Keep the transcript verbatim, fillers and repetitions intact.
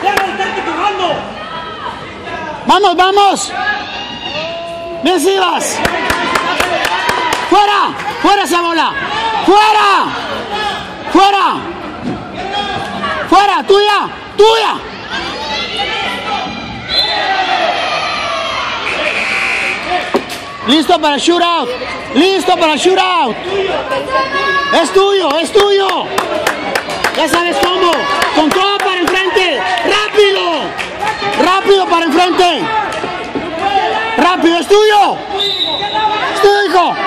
Vamos, vamos. Bien, Sivas. Fuera, fuera esa bola. Fuera. Fuera. Fuera, tuya, tuya. Listo para el shootout. Listo para el shootout. Es tuyo, es tuyo. Ya sabes cómo. Con todo para enfrente. Rápido. Rápido para enfrente. Rápido, es tuyo. Es tuyo, hijo.